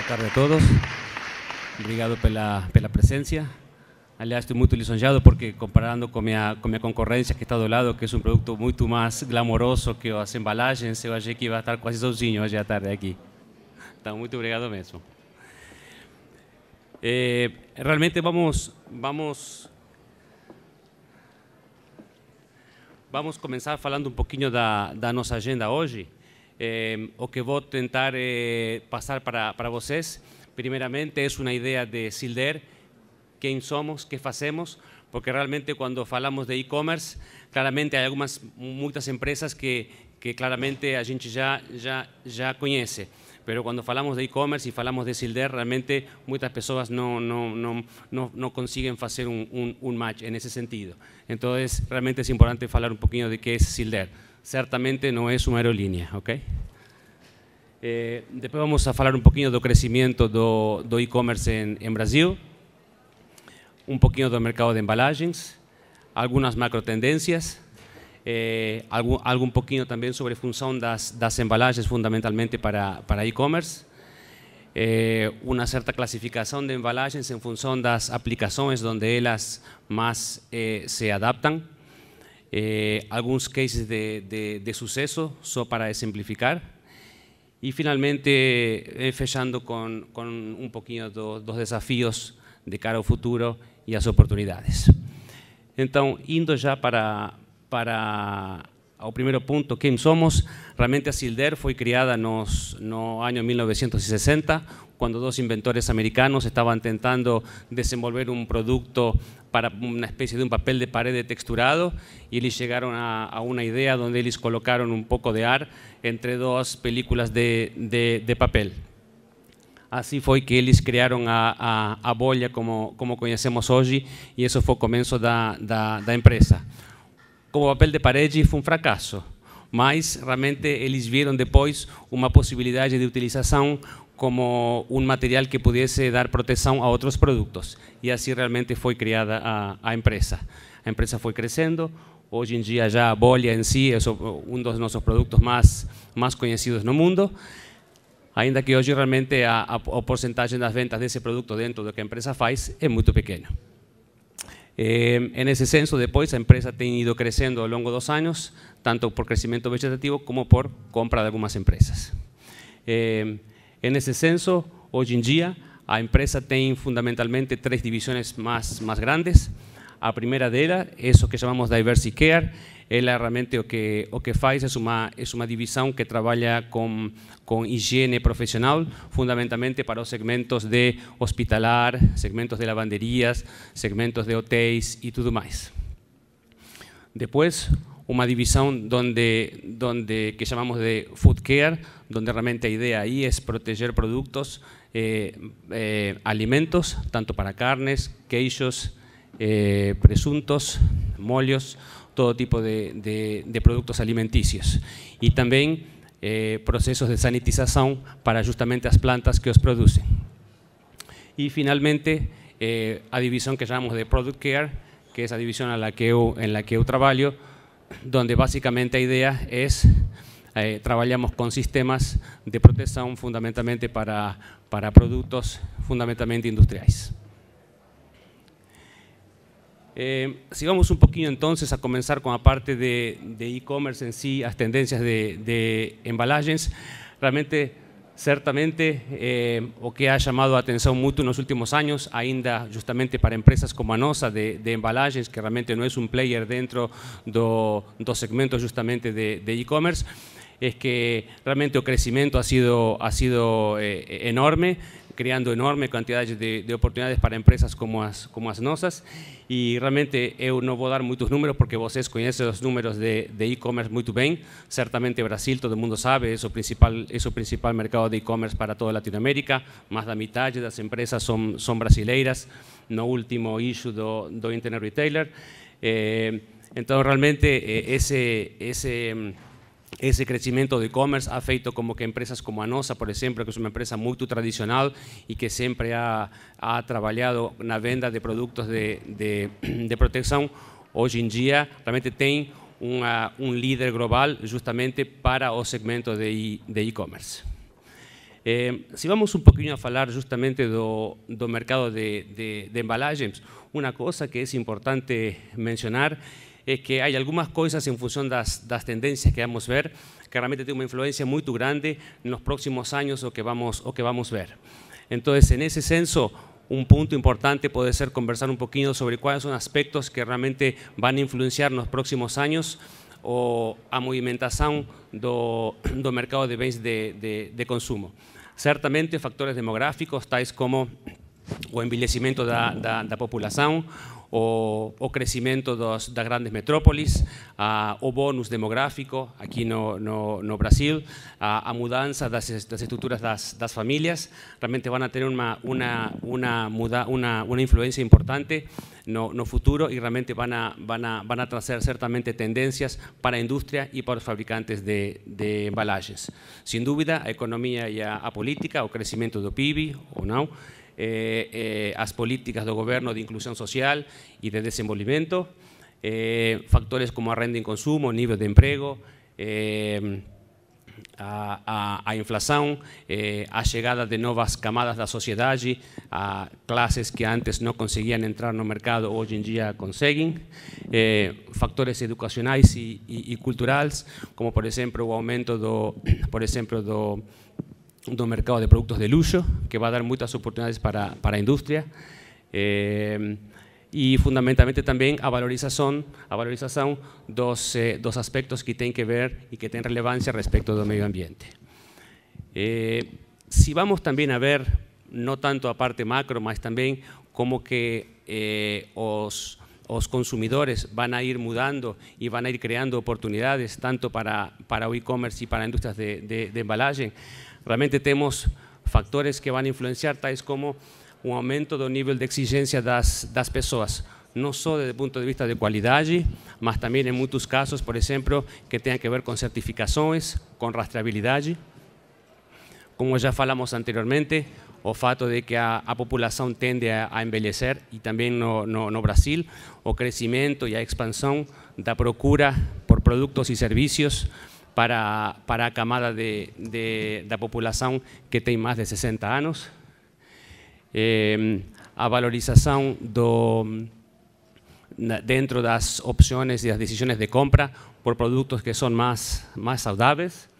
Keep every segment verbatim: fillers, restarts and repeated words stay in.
tarde a todos. Obrigado pela, pela presencia. Aliás, estou muito lisonjeado porque, comparando com minha, com minha concorrência que está do lado, que é um produto muito mais glamouroso que as embalagens, eu achei que ia estar quase sozinho hoje à tarde aqui. Então, muito obrigado mesmo. É, realmente vamos, vamos, vamos começar falando um pouquinho da, da nossa agenda hoje. É, o que vou tentar é, passar para, para vocês, primeiramente, é uma ideia de Silder, quem somos, que fazemos, porque realmente quando falamos de e-commerce, claramente há algumas, muitas empresas que, que claramente a gente já, já, já conhece. Pero quando falamos de e-commerce e falamos de Silder, realmente muitas pessoas não, não, não, não, não conseguem fazer um, um, um match nesse sentido. Então, realmente é importante falar um pouquinho de que é Silder. Certamente não é uma aerolínea, ok? Eh, depois vamos a falar um pouquinho do crescimento do, do e-commerce em, em Brasil, um pouquinho do mercado de embalagens, algumas macro tendências, eh, algo, algo um pouquinho também sobre a função das, das embalagens fundamentalmente para, para e-commerce, eh, uma certa classificação de embalagens em função das aplicações onde elas mais eh, se adaptam, eh, alguns cases de, de, de sucesso, só para exemplificar. E, finalmente, eh, fechando com, com um pouquinho do, dos desafios de cara ao futuro e as oportunidades. Então, indo já para, para o primeiro ponto, quem somos, realmente a Silder foi criada nos, no ano mil novecentos e sessenta, quando dois inventores americanos estavam tentando desenvolver um produto para uma espécie de um papel de parede texturado e eles chegaram a, a uma ideia onde eles colocaram um pouco de ar entre duas películas de, de, de papel. Assim foi que eles criaram a, a, a bolha como, como conhecemos hoje e isso foi o começo da, da, da empresa. Como papel de parede foi um fracasso, mas realmente eles viram depois uma possibilidade de utilização como um material que pudesse dar proteção a outros produtos. E assim realmente foi criada a, a empresa. A empresa foi crescendo, hoje em dia já a bolha em si é um dos nossos produtos mais, mais conhecidos no mundo, ainda que hoje realmente a, a, a porcentagem das ventas desse produto dentro do que a empresa faz é muito pequena. Eh, en ese senso, depois, a empresa tem ido crescendo ao longo dos anos, tanto por crescimento vegetativo como por compra de algumas empresas. Eh, en ese senso, hoje em dia, a empresa tem fundamentalmente três divisões mais, mais grandes. A primeira dela é o que chamamos Diversey Care. Ela realmente o que, o que faz é uma, é uma divisão que trabalha com, com higiene profissional, fundamentalmente para os segmentos de hospitalar, segmentos de lavanderias, segmentos de hotéis e tudo mais. Depois, uma divisão donde, donde, que chamamos de Food Care, onde realmente a ideia aí é proteger produtos, eh, eh, alimentos, tanto para carnes, queijos, eh, presuntos, molhos, todo tipo de, de, de produtos alimenticios y también eh, procesos de sanitización para justamente las plantas que os producen. Y finalmente, eh, a división que llamamos de Product Care, que es la división en la que yo, en la que yo trabajo, donde básicamente la idea es, eh, trabajamos con sistemas de protección fundamentalmente para, para productos fundamentalmente industriales. Eh, sigamos un poquito entonces a comenzar con la parte de e-commerce en sí, las tendencias de, de embalajes. Realmente, certamente, eh, o que ha llamado a atención mucho en los últimos años, ainda justamente para empresas como a nossa de, de embalajes, que realmente no es un player dentro do, do segmento justamente de e-commerce, es que realmente el crecimiento ha sido, ha sido eh, enorme, creando enorme cantidades de, de oportunidades para empresas como as, como as nossas. E realmente eu não vou dar muitos números porque vocês conhecem os números de e-commerce muito bem. Certamente Brasil, todo mundo sabe, é o principal, é o principal mercado de e-commerce para toda a Latinoamérica. Mais da metade das empresas são, são brasileiras, no último issue do, do Internet Retailer. Eh, então, realmente, eh, esse... esse Ese crecimiento de e-commerce ha feito como que empresas como a nossa, por exemplo, que é uma empresa muito tradicional e que sempre ha, ha trabalhado na venda de produtos de, de, de proteção, hoje em dia realmente tem uma, um líder global justamente para o segmento de e-commerce. Eh, se vamos um pouquinho a falar justamente do, do mercado de, de, de embalagens, uma coisa que é importante mencionar é que há algumas coisas em função das, das tendências que vamos ver, que realmente tem uma influência muito grande nos próximos anos o que vamos, o que vamos ver. Então, nesse senso, um ponto importante pode ser conversar um pouquinho sobre quais são aspectos que realmente vão influenciar nos próximos anos o, a movimentação do, do mercado de bens de, de, de consumo. Certamente, factores demográficos, tais como o envelhecimento da, da, da população, o, o crescimento dos, das grandes metrópoles, a, o bônus demográfico aqui no, no, no Brasil, a, a mudança das, das estruturas das, das famílias, realmente vão ter uma, uma, uma, muda, uma, uma influência importante no, no futuro e realmente vão a, vão a, vão a trazer certamente tendências para a indústria e para os fabricantes de, de embalagens. Sem dúvida, a economia e a, a política, o crescimento do P I B ou não, Eh, eh, as políticas do governo de inclusão social e de desenvolvimento, eh, factores como a renda em consumo, nível de emprego, eh, a, a, a inflação, eh, a chegada de novas camadas da sociedade, a classes que antes não conseguiam entrar no mercado, hoje em dia conseguem, eh, factores educacionais e, e, e culturais, como por exemplo o aumento do, por exemplo, do do mercado de produtos de luxo, que vai dar muitas oportunidades para, para a indústria, eh, e fundamentalmente também a valorização, a valorização dos, eh, dos aspectos que tem que ver e que tem relevância respecto do meio ambiente. Eh, se vamos também a ver, não tanto a parte macro, mas também como que eh, os os consumidores van a ir mudando y van a ir creando oportunidades tanto para, para o e-commerce y para industrias de, de, de embalaje. Realmente tenemos factores que van a influenciar, tais como un aumento do nível de exigencia das, das pessoas, não só desde o ponto de vista de qualidade, mas também em muitos casos, por exemplo, que tenha que ver com certificações, com rastreabilidade. Como já falamos anteriormente, o fato de que a, a população tende a, a envelhecer e também no, no, no Brasil, o crescimento e a expansão da procura por produtos e serviços para, para a camada de, de, da população que tem mais de sessenta anos, eh, a valorização do, dentro das opções e das decisões de compra por produtos que são mais, mais saudáveis,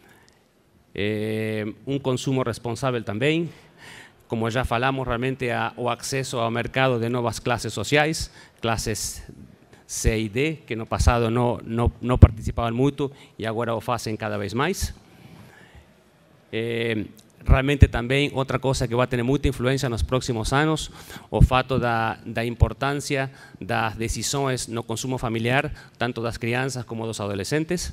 eh, um consumo responsável também. Como já falamos, realmente a, o acesso ao mercado de novas classes sociais, classes C e D, que no passado não, não, não participavam muito e agora o fazem cada vez mais. Eh, realmente também outra coisa que vai ter muita influência nos próximos anos, o fato da, da importância das decisões no consumo familiar, tanto das crianças como dos adolescentes.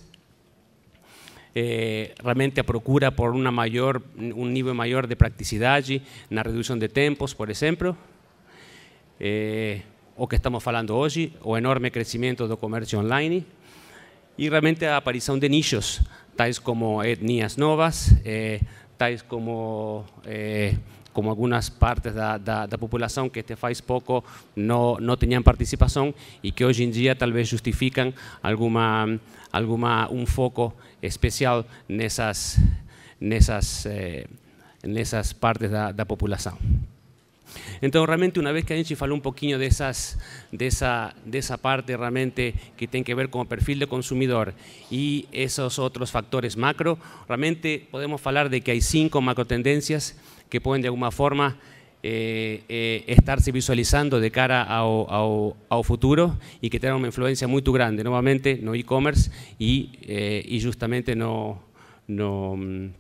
Eh, realmente a procura por uma maior, um nível maior de praticidade na redução de tempos, por exemplo. Eh, o que estamos falando hoje, o enorme crescimento do comércio online e realmente a aparição de nichos, tais como etnias novas, eh, tais como, eh, como algumas partes da, da, da população que até faz pouco não, não tinham participação e que hoje em dia talvez justificam alguma, alguma, um foco especial nessas, nessas, eh, nessas partes da, da população. Então, realmente, uma vez que a gente falou um pouquinho dessas, dessa, dessa parte realmente que tem que ver com o perfil do consumidor e esses outros fatores macro, realmente podemos falar de que há cinco macro tendências que podem, de alguma forma, eh, eh, estar se visualizando de cara ao, ao, ao futuro e que terão uma influência muito grande, novamente, no e-commerce e, eh, e justamente no, no,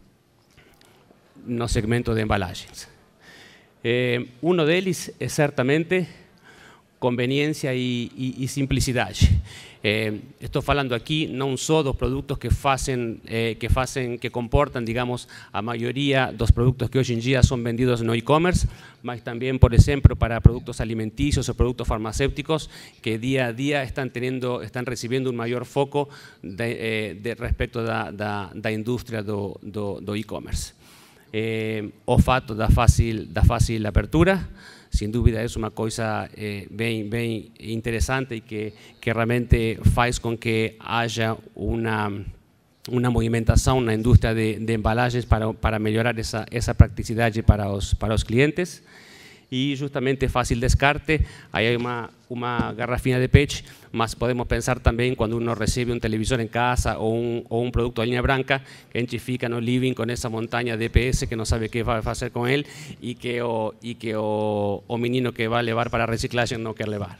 no segmento de embalagens. Eh, uno deles é certamente conveniência e, e, e simplicidade. Eh, estou falando aqui não só dos produtos que fazem, eh, que fazem, que comportam, digamos, a maioria dos produtos que hoje em dia são vendidos no e-commerce, mas também, por exemplo, para produtos alimentícios ou produtos farmacêuticos que dia a dia estão tendo, estão recebendo um maior foco de, eh, de respeito da, da, da indústria do, do, do e-commerce. Eh, o fato da fácil, da fácil abertura, sem dúvida é uma coisa eh, bem, bem interessante e que, que realmente faz com que haja uma, uma movimentação na indústria de, de embalagens para, para melhorar essa, essa praticidade para os, para os clientes. E justamente fácil descarte, aí há uma, uma garrafinha de P E T, mas podemos pensar também quando uno recebe um televisor em casa ou um, ou um produto da linha branca, que a gente fica no living com essa montanha de E P S que não sabe o que vai fazer com ele e que o, e que o, o menino que vai levar para a reciclagem não quer levar.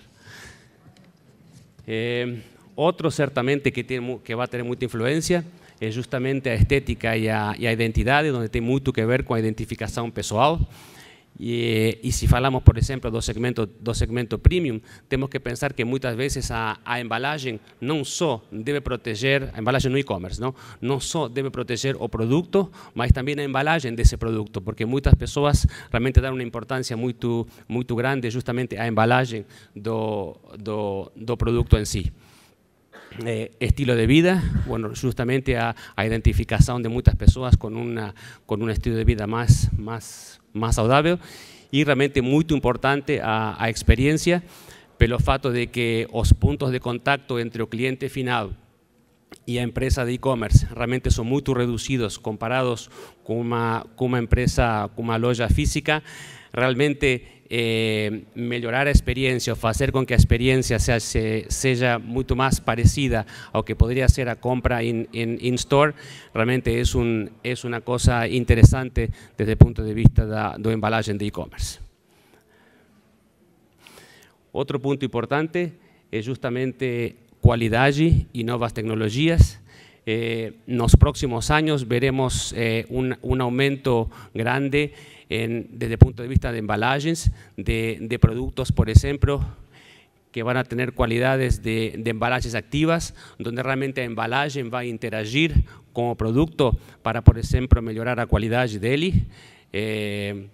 Eh, outro, certamente, que, tem, que vai ter muita influência é justamente a estética e a, e a identidade, onde tem muito que ver com a identificação pessoal. E, e se falamos, por exemplo, do segmento, do segmento premium, temos que pensar que muitas vezes a, a embalagem não só deve proteger, a embalagem no e-commerce, não? não só deve proteger o produto, mas também a embalagem desse produto, porque muitas pessoas realmente dão uma importância muito, muito grande justamente à embalagem do, do, do produto em si. Eh, estilo de vida, bueno, justamente a, a identificação de muitas pessoas com, uma, com um estilo de vida mais, mais, mais saudável e realmente muito importante a, a experiência pelo fato de que os pontos de contato entre o cliente final e a empresa de e-commerce realmente são muito reduzidos comparados com uma, com uma empresa, com uma loja física. Realmente eh, melhorar a experiência ou fazer com que a experiência seja, seja muito mais parecida ao que poderia ser a compra em in-store, realmente é, um, é uma coisa interessante desde o ponto de vista da do embalagem de e-commerce. Outro ponto importante é justamente qualidade e novas tecnologias. Eh, nos próximos años veremos eh, un, un aumento grande en, desde el punto de vista de embalajes, de, de productos, por ejemplo, que van a tener cualidades de, de embalajes activas, donde realmente a embalaje va a interagir con el producto para, por ejemplo, mejorar la calidad de él. Eh,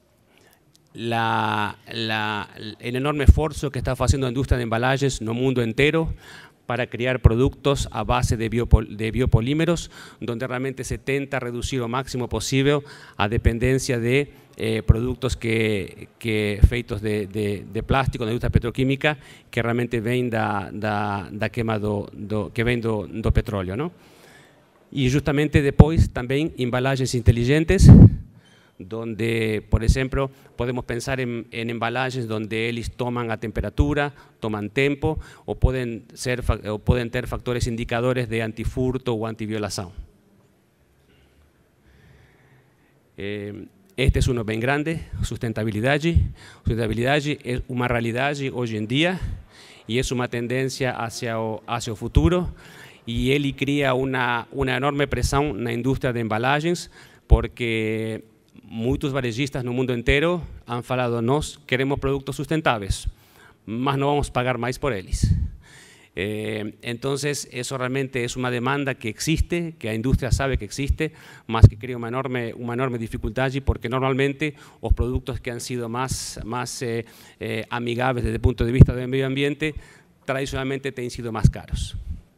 la, la, el enorme esfuerzo que está haciendo la industria de embalajes en el mundo entero para crear productos a base de, biopol de biopolímeros, donde realmente se tenta reducir lo máximo posible a dependencia de eh, productos que, que feitos de, de, de plástico, da indústria petroquímica, que realmente vêm da, da, da queima do, do, que vem do, do petróleo, não? E justamente depois também embalagens inteligentes, donde, por ejemplo, podemos pensar en, en embalajes donde ellos toman a temperatura, toman tempo, o pueden, ser, o pueden tener factores indicadores de antifurto o antiviolación. Eh, este es uno bien grande, sustentabilidad. Sustentabilidad es una realidad hoy en día y es una tendencia hacia o, hacia el futuro, y él crea una, una enorme presión en la industria de embalajes, porque muitos varejistas no mundo inteiro han falado: nós queremos produtos sustentáveis, mas não vamos pagar mais por eles. Eh, entonces, eso realmente es una demanda que existe, que la industria sabe que existe, más que crea una enorme, una enorme dificultad, porque normalmente los productos que han sido más, más eh, eh, amigables desde el punto de vista del medio ambiente, tradicionalmente han sido más caros.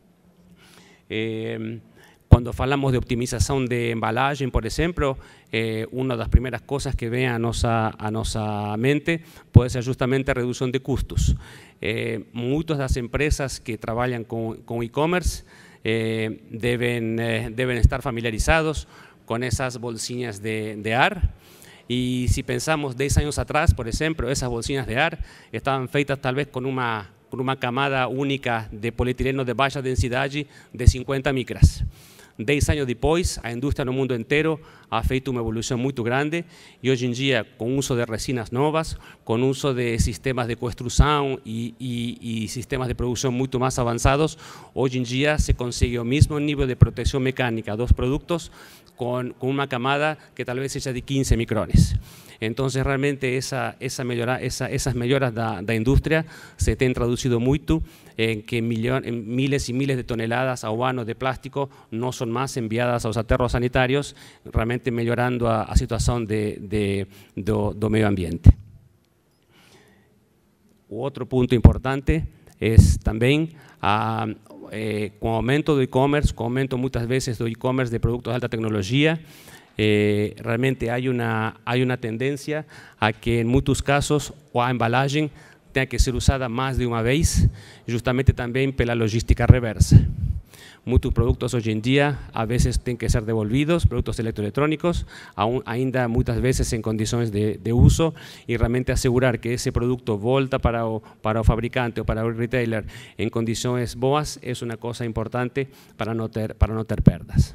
Eh, Cuando falamos de optimización de embalaje, por ejemplo, eh, una de las primeras cosas que ve a nuestra, a nuestra mente puede ser justamente la reducción de costos. Eh, muchas de las empresas que trabajan con, con e-commerce eh, deben, eh, deben estar familiarizados con esas bolsinas de, de A R. Y si pensamos diez años atrás, por ejemplo, esas bolsinas de A R estaban feitas tal vez con una, con una camada única de polietileno de baja densidad de cincuenta micras. Dez anos depois, a indústria no mundo inteiro ha feito uma evolução muito grande e hoje em dia, com o uso de resinas novas, com o uso de sistemas de construção e, e, e sistemas de produção muito mais avançados, hoje em dia se consegue o mesmo nível de proteção mecânica dos produtos com, com uma camada que talvez seja de quinze micrones. Então, realmente, essa, essa melhora, essa, essas melhoras da, da indústria se têm traduzido muito em que milhões, em miles e miles de toneladas ao ano de plástico não são mais enviadas aos aterros sanitários, realmente melhorando a, a situação de, de, do, do meio ambiente. O outro ponto importante é também a, eh, com o aumento do e-commerce, com o aumento muitas vezes do e-commerce de produtos de alta tecnologia, Eh, realmente hay una, hay una tendencia a que en muchos casos la embalaje tenga que ser usada más de una vez, justamente también por la logística reversa. Muchos productos hoy en día a veces tienen que ser devolvidos, productos electroelectrónicos, aún, ainda muchas veces en condiciones de, de uso, y realmente asegurar que ese producto volta para o, para o fabricante o para el retailer en condiciones boas es una cosa importante para no ter, para no ter perdas.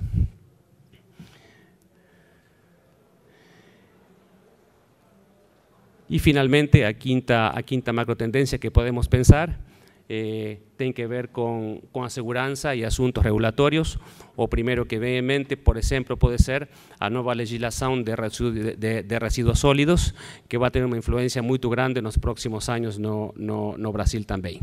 Y finalmente, a quinta, a quinta macro tendencia que podemos pensar eh, tiene que ver con, con aseguranza y asuntos regulatorios. O primero que ve en mente, por ejemplo, puede ser la nueva legislación de, residu de, de residuos sólidos, que va a tener una influencia muy grande en los próximos años no, no, no Brasil también.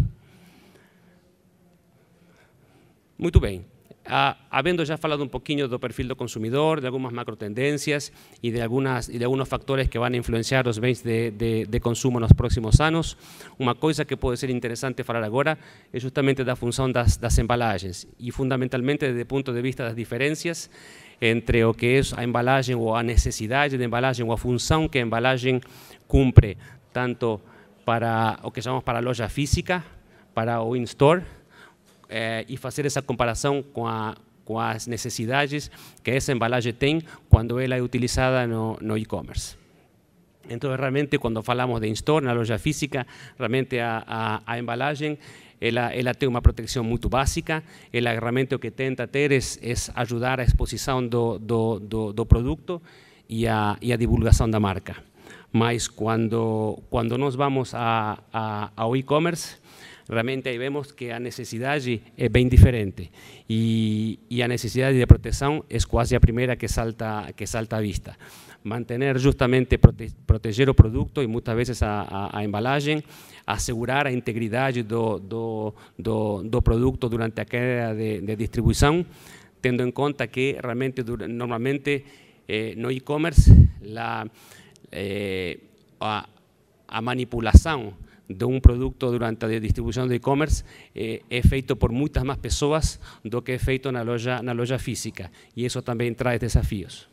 Muy bien. Ah, habiendo ya falado un poquinho do perfil do consumidor, de algunas macro tendencias y de, algunas, y de algunos factores que van a influenciar los bens de, de, de consumo nos próximos anos, uma coisa que pode ser interesante falar agora é justamente da função das, das embalagens e fundamentalmente desde o ponto de vista das diferenças entre o que é a embalagem ou a necessidade de embalagem ou a função que a embalagem cumpre tanto para o que chamamos para a loja física, para o in-store, Eh, e fazer essa comparação com, a, com as necessidades que essa embalagem tem quando ela é utilizada no, no e-commerce. Então, realmente, quando falamos de in-store, na loja física, realmente a, a, a embalagem ela, ela tem uma proteção muito básica, ela realmente o que tenta ter é, é ajudar a exposição do, do, do, do produto e a, e a divulgação da marca. Mas quando, quando nós vamos a, a, ao e-commerce, realmente ahí vemos que la necesidad es bien diferente y, y la necesidad de protección es casi la primera que salta, que salta a vista. Mantener justamente, prote, proteger el producto y muchas veces a, a, a embalaje, asegurar la integridad do, do, do, do producto durante la cadena de, de distribución, teniendo en cuenta que realmente normalmente eh, no e-commerce la eh, a, a manipulación de un producto durante la distribución de e-commerce eh, es feito por muchas más personas do que es feito en la loja, na loja física, y eso también trae desafíos.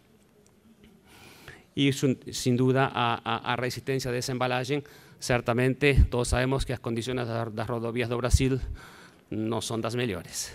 Y sin duda a, a, a resistencia de esa embalaje, certamente todos sabemos que las condiciones de las rodovías de Brasil no son las mejores.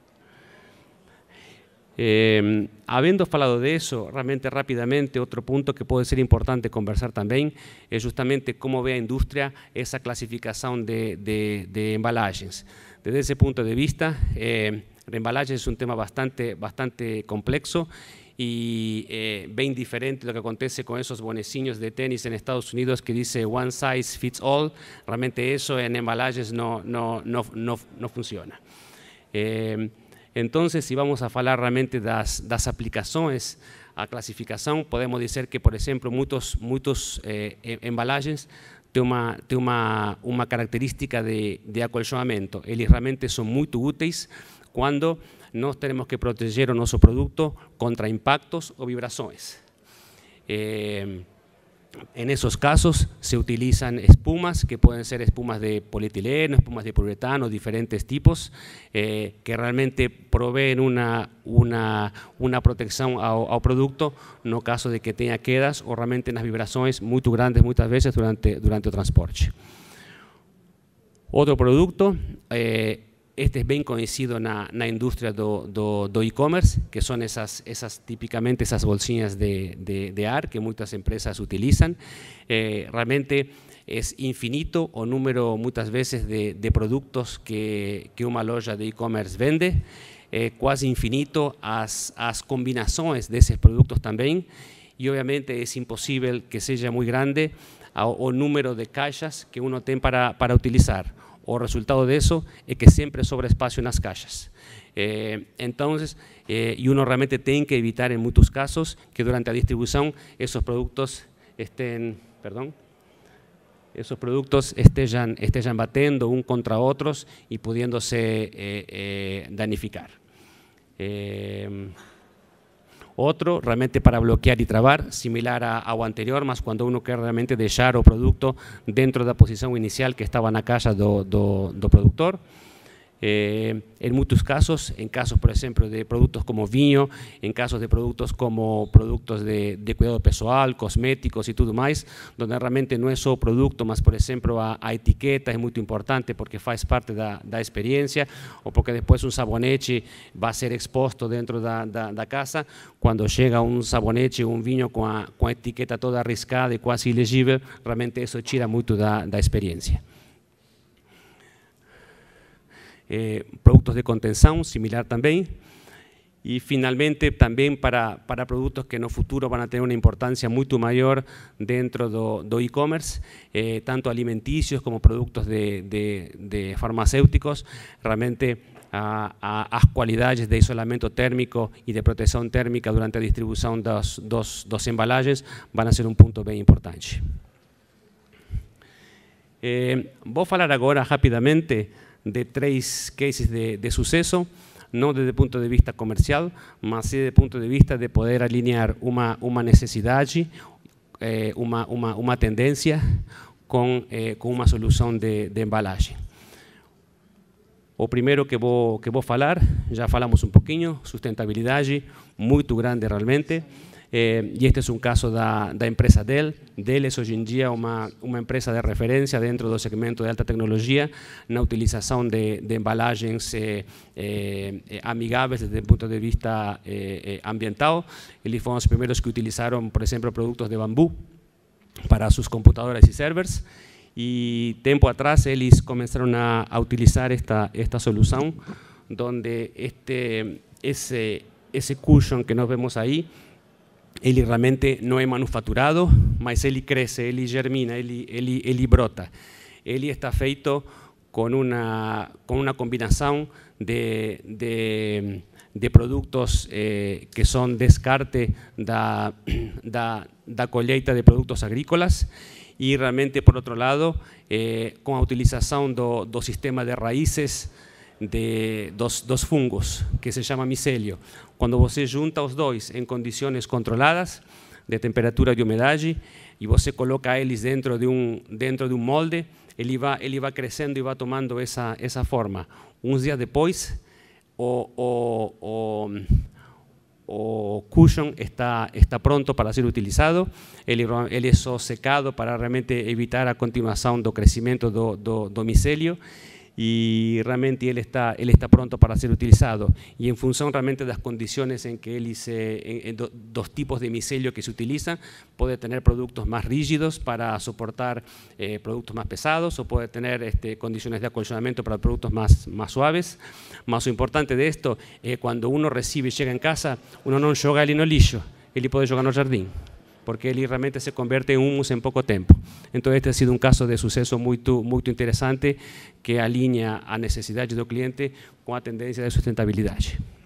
Eh, habiendo falado de eso, realmente rápidamente, otro punto que puede ser importante conversar también es justamente cómo ve la industria esa clasificación de, de, de embalajes. Desde ese punto de vista, eh, el embalaje es un tema bastante, bastante complejo y eh, bien diferente de lo que acontece con esos boneciños de tenis en Estados Unidos que dice one size fits all. Realmente eso en embalajes no, no, no, no, no funciona. Eh, Entonces, si vamos a hablar realmente de las aplicaciones a clasificación, podemos decir que, por ejemplo, muchos, muchos eh, embalajes tienen una, tienen una, una característica de, de acolchonamiento. Ellos realmente son muy útiles cuando nos tenemos que proteger nuestro producto contra impactos o vibraciones. Eh, En esos casos se utilizan espumas que pueden ser espumas de polietileno, espumas de poliuretano, diferentes tipos, eh, que realmente proveen una, una, una protección al, al producto no caso de que tenga quedas o realmente unas vibraciones muy grandes muchas veces durante, durante el transporte. Otro producto, eh, este es bien conocido en la industria do, do, do e-commerce, que son esas, esas típicamente esas bolsillas de, de, de ar que muchas empresas utilizan. Eh, realmente es infinito o número muchas veces de, de productos que, que una loja de e-commerce vende, eh, casi infinito as, as combinaciones de esos productos también, y obviamente es imposible que sea muy grande o número de cajas que uno tiene para, para utilizar. O resultado de eso es que siempre sobra espacio en las cajas. Eh, entonces, eh, y uno realmente tiene que evitar en muchos casos que durante la distribución esos productos estén, perdón, esos productos estén, estén batiendo un contra otros y pudiéndose eh, eh, danificar. Eh, Otro, realmente para bloquear y trabar, similar a, a lo anterior, más cuando uno quiere realmente dejar el producto dentro de la posición inicial que estaba en la caja do, do, do productor. Eh, en muchos casos, en casos, por ejemplo, de productos como vinho, en casos de productos como productos de, de cuidado pessoal, cosméticos y todo más, donde realmente no es solo producto, mas, por ejemplo, a, a etiqueta es muy importante porque faz parte da, da experiencia, o porque después un sabonete va a ser expuesto dentro da, da, da casa. Cuando llega un sabonete o un vinho con a, con a etiqueta toda arriscada y casi ilegível, realmente eso tira mucho da, da experiencia. Eh, productos de contención, similar también. Y finalmente también para, para productos que en el futuro van a tener una importancia mucho mayor dentro do, do e-commerce, eh, tanto alimenticios como productos de, de, de farmacéuticos, realmente a, a, as cualidades de isolamento térmico y de protección térmica durante la distribución de los dos, dos embalajes van a ser un punto bien importante. Eh, voy a hablar ahora rápidamente de tres cases de, de suceso, no desde el punto de vista comercial, mas sí desde el punto de vista de poder alinear una, una necesidad, eh, una, una, una tendencia con, eh, con una solución de, de embalaje. O primero que voy, que voy a hablar, ya falamos un poquito, sustentabilidad, muy grande realmente. Eh, y este es un caso da, da empresa Dell. Dell es hoy en día una, una empresa de referencia dentro del segmento de alta tecnología, na utilización de, de embalajes eh, eh, amigables desde el punto de vista eh, eh, ambiental. Ellos fueron los primeros que utilizaron, por ejemplo, productos de bambú para sus computadoras y servers. Y tiempo atrás ellos comenzaron a, a utilizar esta, esta solución, donde este, ese, ese cushion que nos vemos ahí, ele realmente não é manufaturado, mas ele cresce, ele germina, ele, ele, ele brota. Ele está feito com uma, com uma combinação de, de, de produtos eh, que são descarte da, da, da colheita de produtos agrícolas e realmente, por outro lado, eh, com a utilização do, do sistema de raízes de dos, dos fungos, que se llama micelio. Cuando você junta os dois em condições controladas de temperatura e umidade e você coloca eles dentro de um dentro de um molde, ele vai ele vai crescendo e vai tomando essa essa forma. Uns dias depois, o o o, o cushion está está pronto para ser utilizado. Ele ele é só secado para realmente evitar a continuação do crescimento do do, do micelio. Y realmente él está, él está pronto para ser utilizado. Y en función realmente de las condiciones en que él se, en, en do, dos tipos de micelio que se utilizan, puede tener productos más rígidos para soportar eh, productos más pesados, o puede tener este, condiciones de acolchonamiento para productos más, más suaves. Más lo importante de esto es eh, cuando uno recibe y llega en casa, uno no joga él en el lixo, él puede jugar en el jardín, porque él realmente se convierte en humus en poco tiempo. Entonces este ha sido un caso de suceso muy, muy interesante que alinea a necesidades del cliente con la tendencia de sustentabilidad.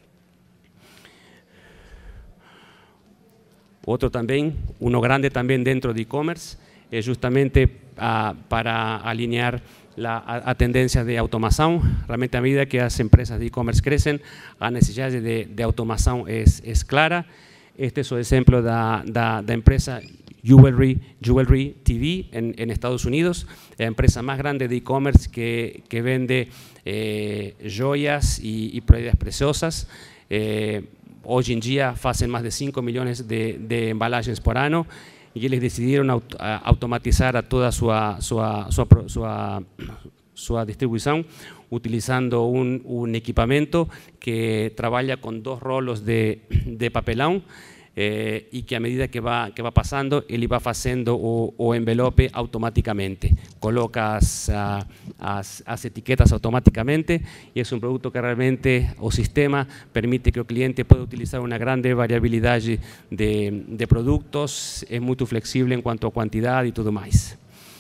Otro también, uno grande también dentro de e-commerce, es justamente uh, para alinear la a, a tendencia de automación. Realmente a medida que las empresas de e-commerce crecen, la necesidad de, de automación es, es clara. Este es el ejemplo de la empresa Jewelry, Jewelry T V en, en Estados Unidos, la empresa más grande de e-commerce que, que vende eh, joyas y, y propiedades preciosas. Eh, hoy en día hacen más de cinco millones de, de embalajes por año y ellos decidieron aut a automatizar a toda su, su, su, su, su distribución utilizando un, un equipamiento que trabaja con dos rolos de, de papelón eh, y que a medida que va, que va pasando, él va haciendo o, o envelope automáticamente. Coloca as, as, as etiquetas automáticamente y es un producto que realmente o sistema permite que el cliente pueda utilizar una grande variabilidad de, de productos, es muy flexible en cuanto a cantidad y todo más.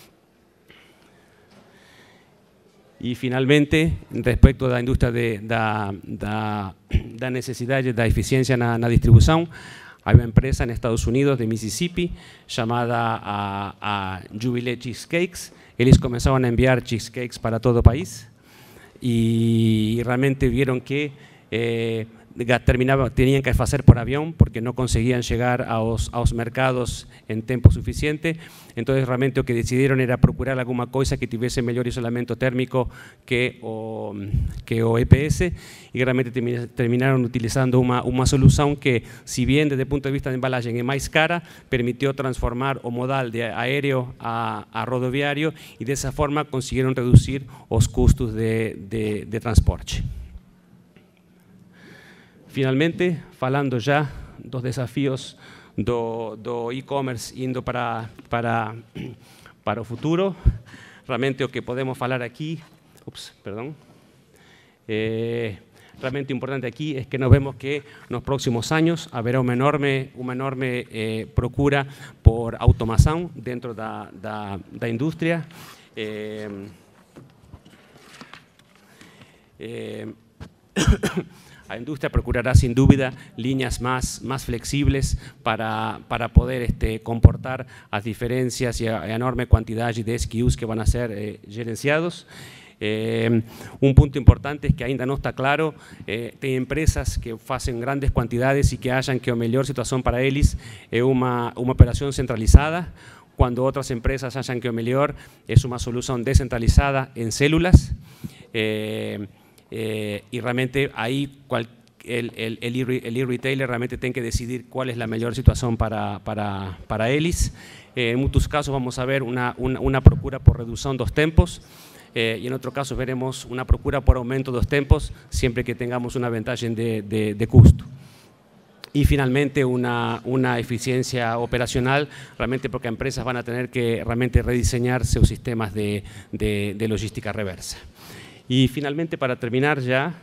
Y finalmente, respecto a la industria de la de, de, de necesidad de eficiencia en la, en la distribución, hay una empresa en Estados Unidos de Mississippi llamada a, a Jubilee Cheesecakes. Ellos comenzaron a enviar cheesecakes para todo el país y realmente vieron que eh, terminaba, tenían que fazer por avião, porque não conseguiam chegar aos, aos mercados em tempo suficiente. Então, realmente, o que decidiram era procurar alguma coisa que tivesse melhor isolamento térmico que o, que o E P S, e realmente terminaram utilizando uma, uma solução que, se bem, desde o ponto de vista de embalagem, é mais cara, permitiu transformar o modal de aéreo a, a rodoviário, e dessa forma conseguiram reduzir os custos de, de, de transporte. Finalmente, falando já dos desafios do, do e-commerce indo para, para, para o futuro, realmente o que podemos falar aqui, ups, perdão, eh, realmente importante aqui é que nós vemos que nos próximos anos haverá uma enorme, uma enorme eh, procura por automação dentro da, da, da indústria. Eh, eh, A indústria procurará, sin dúvida, líneas más, más flexibles para, para poder este, comportar as diferencias e a, a enorme quantidade de S K Us que van a ser eh, gerenciados. Eh, un punto importante es que ainda não está claro, eh, tem empresas que fazem grandes quantidades e que acham que a melhor situação para eles é uma, uma operação centralizada, quando outras empresas acham que o melhor é uma solução descentralizada em células. Eh, Eh, y realmente ahí cual, el, el, el e-retailer realmente tiene que decidir cuál es la mejor situación para, para, para ellos. Eh, en muchos casos vamos a ver una, una, una procura por reducción de los tiempos, eh, y en otros casos veremos una procura por aumento de los tiempos, siempre que tengamos una ventaja de, de, de costo. Y finalmente una, una eficiencia operacional, realmente porque empresas van a tener que realmente rediseñar sus sistemas de, de, de logística reversa. Y finalmente, para terminar ya,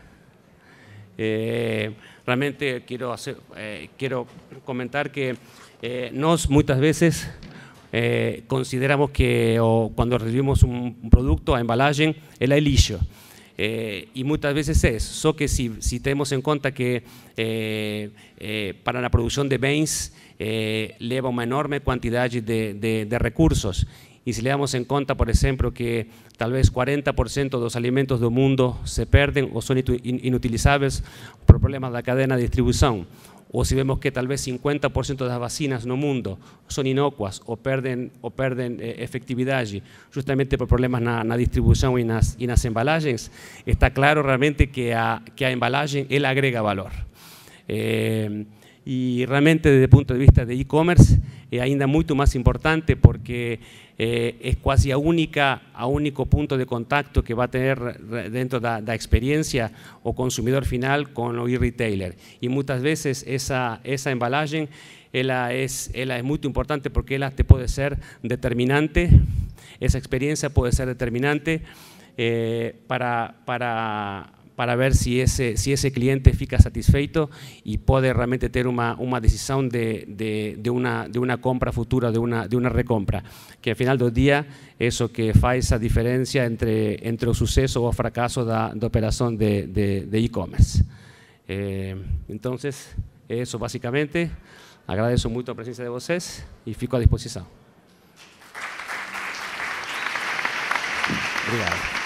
eh, realmente quiero, hacer, eh, quiero comentar que eh, nos muchas veces eh, consideramos que o cuando recibimos un producto a embalaje, el lixo. Eh, y muchas veces es, solo que si, si tenemos en cuenta que eh, eh, para la producción de bens eh, lleva una enorme cantidad de, de, de recursos. Y si le damos en cuenta, por ejemplo, que tal vez cuarenta por ciento de los alimentos del mundo se pierden o son inutilizables por problemas de la cadena de distribución, o si vemos que tal vez cincuenta por ciento de las vacinas en el mundo son inocuas o pierden, o pierden eh, efectividad justamente por problemas en la distribución y en las, y en las embalajes, está claro realmente que a, que a embalaje él agrega valor. Eh, y realmente desde el punto de vista de e-commerce é ainda muito mais importante, porque eh, é quase a única, a único ponto de contacto que vai ter dentro da, da experiência o consumidor final com o e-retailer. E muitas vezes essa, essa embalagem ela é, ela é muito importante, porque ela te pode ser determinante, essa experiência pode ser determinante eh, para, para para ver si ese, si ese cliente fica satisfeito y puede realmente tener una, una decisión de, de, de, una, de una compra futura, de una, de una recompra, que al final del día eso que hace esa diferencia entre, entre el suceso o el fracaso de la operación de e-commerce. Eh, entonces, eso básicamente. Agradezco mucho la presencia de vocês y fico a disposición. Obrigado.